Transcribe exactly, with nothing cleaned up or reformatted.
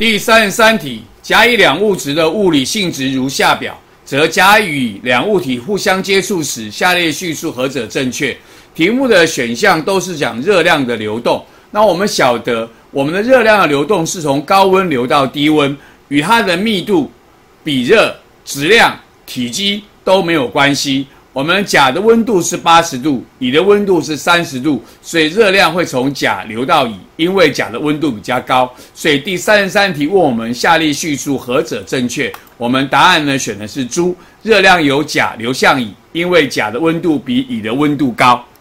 第三十三题，甲乙两物质的物理性质如下表，则甲与两物体互相接触时，下列叙述何者正确？题目的选项都是讲热量的流动。那我们晓得，我们的热量的流动是从高温流到低温，与它的密度、比热、质量、体积都没有关系。我们甲的温度是八十度，乙的温度是三十度，所以热量会从甲流到乙，因为甲的温度比较高。所以第三十三题问我们下列叙述何者正确？我们答案呢选的是猪，热量由甲流向乙，因为甲的温度比乙的温度高。